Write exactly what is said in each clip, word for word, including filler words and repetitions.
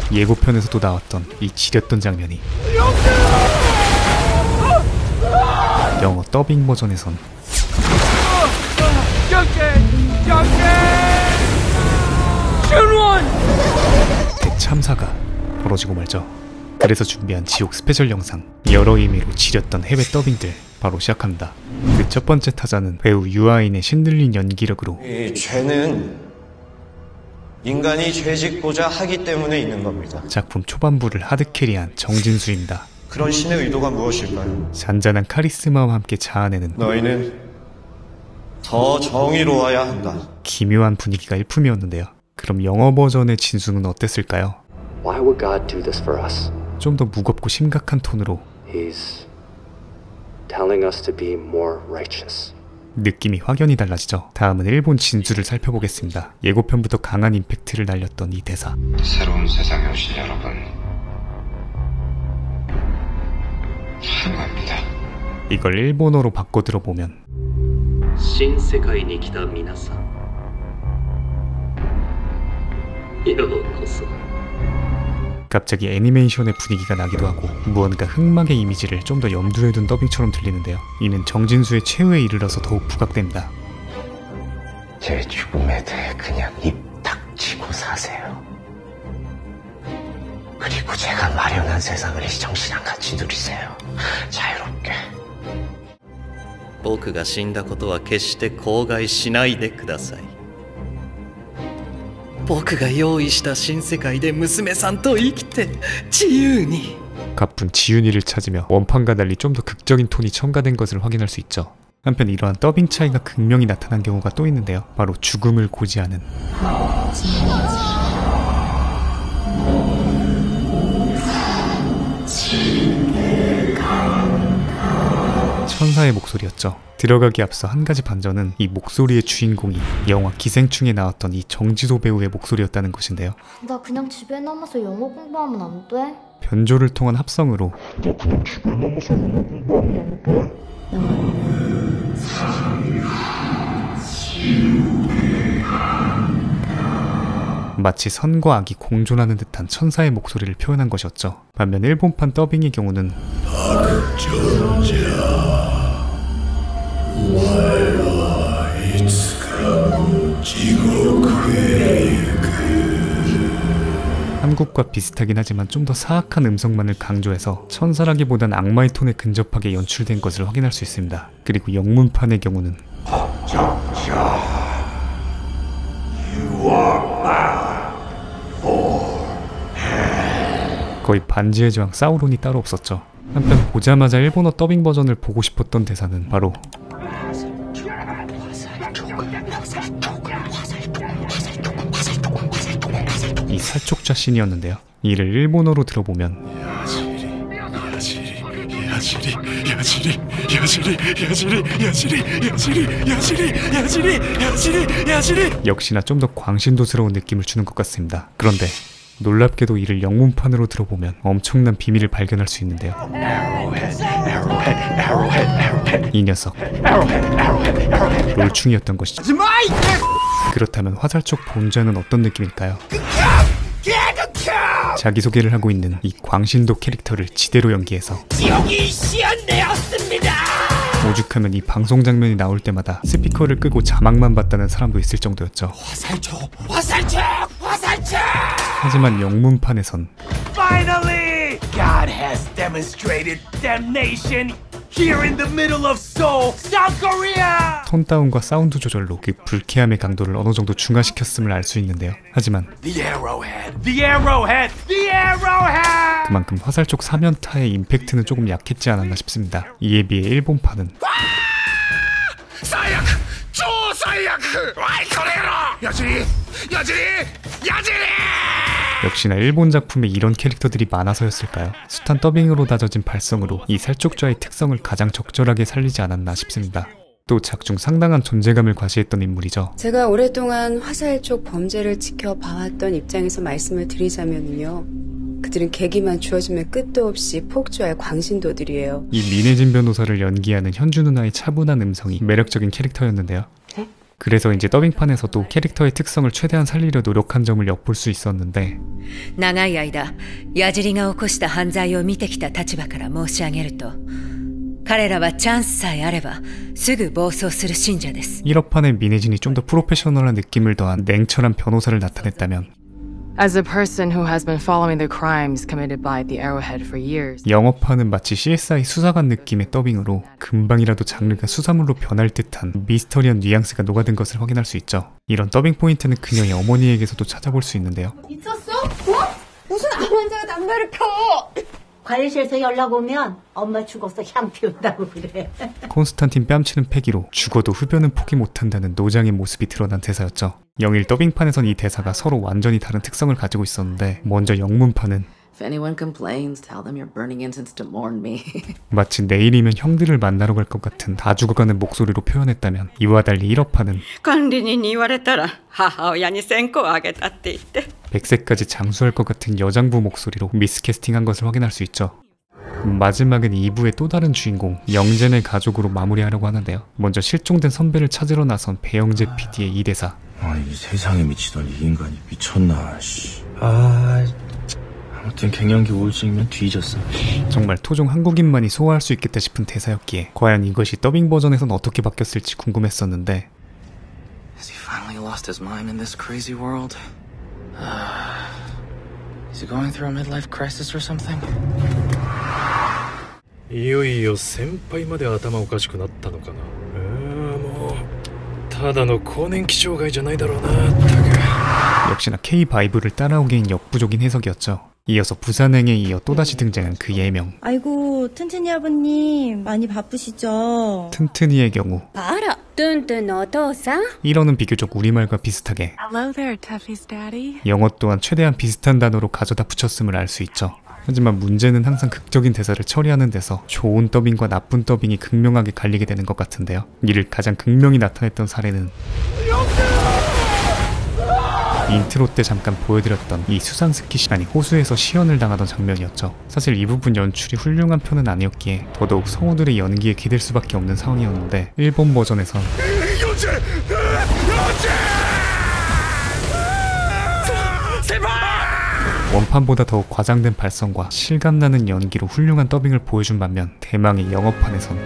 예고편에서도 나왔던 이 지렸던 장면이 영어 더빙 버전에선 대참사가 벌어지고 말죠. 그래서 준비한 지옥 스페셜 영상, 여러 의미로 지렸던 해외 더빙들 바로 시작합니다. 그 첫 번째 타자는 배우 유아인의 신들린 연기력으로 이 죄는 인간이 죄짓고자 하기 때문에 있는 겁니다. 작품 초반부를 하드캐리한 정진수입니다. 그런 신의 의도가 무엇일까요? 잔잔한 카리스마와 함께 자아내는 너희는 더 정의로워야 한다. 기묘한 분위기가 일품이었는데요. 그럼 영어 버전의 진수는 어땠을까요? Why would God do this for us? 좀 더 무겁고 심각한 톤으로 He's telling us to be more righteous. 느낌이 확연히 달라지죠. 다음은 일본 진수를 살펴보겠습니다. 예고편부터 강한 임팩트를 날렸던 이 대사. 새로운 세상에 오신 여러분 환영합니다. 이걸 일본어로 바꿔 들어보면 신세계에来た皆さんようこそ. 갑자기 애니메이션의 분위기가 나기도 하고 무언가 흑막의 이미지를 좀 더 염두에 둔 더빙처럼 들리는데요. 이는 정진수의 최후에 이르러서 더욱 부각됩니다. 제 죽음에 대해 그냥 입 닥치고 사세요. 그리고 제가 마련한 세상을 시정신랑 같이 누리세요. 자유롭게. 僕が死んだことは決して口外しないでください。僕が用意した新世界で娘さんと生きて自由に. 가쁜 지윤이를 찾으며 원판과 달리 좀 더 극적인 톤이 첨가된 것을 확인할 수 있죠. 한편 이러한 더빙 차이가 극명히 나타난 경우가 또 있는데요. 바로 죽음을 고지하는 천사의 목소리였죠. 들어가기 앞서 한 가지 반전은 이 목소리의 주인공이 영화 기생충에 나왔던 이 정지도 배우의 목소리였다는 것인데요. 나 그냥 집에 남아서 영어 공부하면 안 돼? 변조를 통한 합성으로 나 그냥 집에 남아서 영어 공부하면 안 돼? 마치 선과 악이 공존하는 듯한 천사의 목소리를 표현한 것이었죠. 반면 일본판 더빙의 경우는 한국과 비슷하긴 하지만 좀 더 사악한 음성만을 강조해서 천사라기보단 악마의 톤에 근접하게 연출된 것을 확인할 수 있습니다. 그리고 영문판의 경우는 거의 반지의 제왕 사우론이 따로 없었죠. 한편 보자마자 일본어 더빙 버전을 보고 싶었던 대사는 바로 이 살촉자 씬이었는데요. 이를 일본어로 들어보면 역시나 좀 더 광신도스러운 느낌을 주는 것 같습니다. 그런데 놀랍게도 이를 영문판으로 들어보면 엄청난 비밀을 발견할 수 있는데요. 이 녀석 롤충이었던 것이죠. 그렇다면 화살촉 본좌는 어떤 느낌일까요? 자기소개를 하고 있는 이 광신도 캐릭터를 지대로 연기해서 오죽하면 이 방송 장면이 나올 때마다 스피커를 끄고 자막만 봤다는 사람도 있을 정도였죠. 화살촉! 화살촉! 화살촉! 하지만 영문판에선 Finally! God has demonstrated damnation here in the middle of Seoul, South Korea! 톤 다운과 사운드 조절로 그 불쾌함의 강도를 어느 정도 중화시켰음을 알 수 있는데요. 하지만 The arrowhead! The arrowhead! The arrowhead! 그만큼 화살촉 사면타의 임팩트는 조금 약했지 않았나 싶습니다. 이에 비해 일본판은 사약! 조사약! 와이코레로! 야지리! 야지리! 야지리! 역시나 일본 작품에 이런 캐릭터들이 많아서였을까요? 숱한 더빙으로 다져진 발성으로 이 살촉자의 특성을 가장 적절하게 살리지 않았나 싶습니다. 또 작중 상당한 존재감을 과시했던 인물이죠. 제가 오랫동안 화살촉 범죄를 지켜봐왔던 입장에서 말씀을 드리자면요, 그들은 계기만 주어지면 끝도 없이 폭주할 광신도들이에요. 이 민혜진 변호사를 연기하는 현주 누나의 차분한 음성이 매력적인 캐릭터였는데요. 그래서 이제 더빙판에서도 캐릭터의 특성을 최대한 살리려 노력한 점을 엿볼 수 있었는데 長い間矢尻が起こした犯罪を見てきた立場から申し上げると彼らはチャンスさえあればすぐ暴走する信者です。 일 화판에 민혜진이 좀 더 프로페셔널한 느낌을 더한 냉철한 변호사를 나타냈다면 As a person who has been following the crimes committed by the Arrowhead for years, 영업하는 마치 씨에스아이 수사관 느낌의 더빙으로 금방이라도 장르가 수사물로 변할 듯한 미스터리한 뉘앙스가 녹아든 것을 확인할 수 있죠. 이런 더빙 포인트는 그녀의 어머니에게서도 찾아볼 수 있는데요. 미쳤어? 뭐? 무슨 암환자가 담배를 펴? 관리실에서 연락 오면 엄마 죽어서 향 피운다고 그래. 콘스탄틴 뺨치는 패기로 죽어도 흡연은 포기 못한다는 노장의 모습이 드러난 대사였죠. 영일 더빙판에선 이 대사가 서로 완전히 다른 특성을 가지고 있었는데 먼저 영문판은 If anyone complains, tell them you're burning incense to mourn me. 마치 내일이면 형들을 만나러 갈 것 같은 다 죽어가는 목소리로 표현했다면 이와 달리 일 화판은 管理人に言われたら母親に線香をあげたって言って 백세까지 장수할 것 같은 여장부 목소리로 미스캐스팅한 것을 확인할 수 있죠. 마지막엔 이 부의 또 다른 주인공 영젠의 가족으로 마무리하려고 하는데요. 먼저 실종된 선배를 찾으러 나선 배영재 피디의 이 대사. 아, 이 세상에 미치던 이 인간이 미쳤나. 씨. 아, 아무튼 갱년기 우울증이면 뒤졌어. 정말 토종 한국인만이 소화할 수 있겠다 싶은 대사였기에 과연 이것이 더빙 버전에선 어떻게 바뀌었을지 궁금했었는데 Has he finally lost his mind in this crazy world? Uh, is he going through a midlife crisis or something? いよいよ先輩まで頭おかしくなったのかな。ああ、もうただの更年期障害じゃないだろうな。 역시나 K 바이브를 따라오기엔 역부족인 해석이었죠. 이어서 부산행에 이어 또다시 등장한 그 예명. 아이고 튼튼이 아버님 많이 바쁘시죠? 튼튼이의 경우 알아. 튼튼 어떠사? 일어는 비교적 우리말과 비슷하게 Hello there, Tuffy's daddy. 영어 또한 최대한 비슷한 단어로 가져다 붙였음을 알 수 있죠. 하지만 문제는 항상 극적인 대사를 처리하는 데서 좋은 더빙과 나쁜 더빙이 극명하게 갈리게 되는 것 같은데요. 이를 가장 극명히 나타냈던 사례는 인트로 때 잠깐 보여드렸던 이 수상 스킷이 아니 호수에서 시연을 당하던 장면이었죠. 사실 이 부분 연출이 훌륭한 편은 아니었기에 더더욱 성우들의 연기에 기댈 수밖에 없는 상황이었는데 일본 버전에선 원판보다 더욱 과장된 발성과 실감나는 연기로 훌륭한 더빙을 보여준 반면 대망의 영어판에선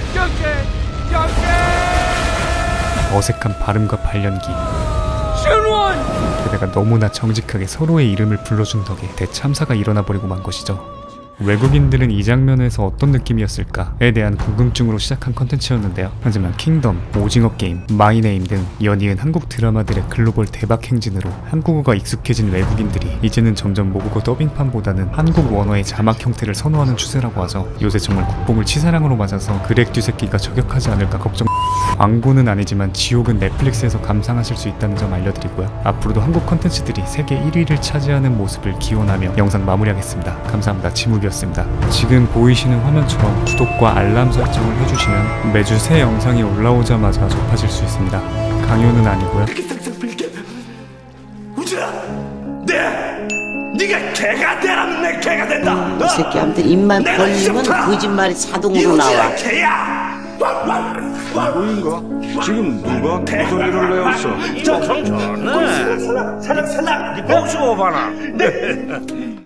어색한 발음과 발연기 게다가 너무나 정직하게 서로의 이름을 불러준 덕에 대참사가 일어나버리고 만 것이죠. 외국인들은 이 장면에서 어떤 느낌이었을까에 대한 궁금증으로 시작한 컨텐츠였는데요. 하지만 킹덤, 오징어 게임, 마이네임 등 연이은 한국 드라마들의 글로벌 대박 행진으로 한국어가 익숙해진 외국인들이 이제는 점점 모국어 더빙판보다는 한국 원어의 자막 형태를 선호하는 추세라고 하죠. 요새 정말 국뽕을 치사랑으로 맞아서 그렉 뒤새끼가 저격하지 않을까 걱정. 광고는 아니지만 지옥은 넷플릭스에서 감상하실 수 있다는 점 알려드리고요. 앞으로도 한국 컨텐츠들이 세계 일 위를 차지하는 모습을 기원하며 영상 마무리하겠습니다. 감사합니다. 지무비였습니다. 지금 보이시는 화면처럼 구독과 알람 설정을 해주시면 매주 새 영상이 올라오자마자 접하실 수 있습니다. 강요는 아니고요. 우진아! 네! 네가 개가 되라면 내 개가 된다! 이 새끼한테 입만 벌리면 거짓말이 자동으로 나와. 개야! 누구인가? 지금 누가 목소리를 내었어? 저, 저, 저, 네. 살라, 살라, 살라! 네 뽕 씹어 봐라!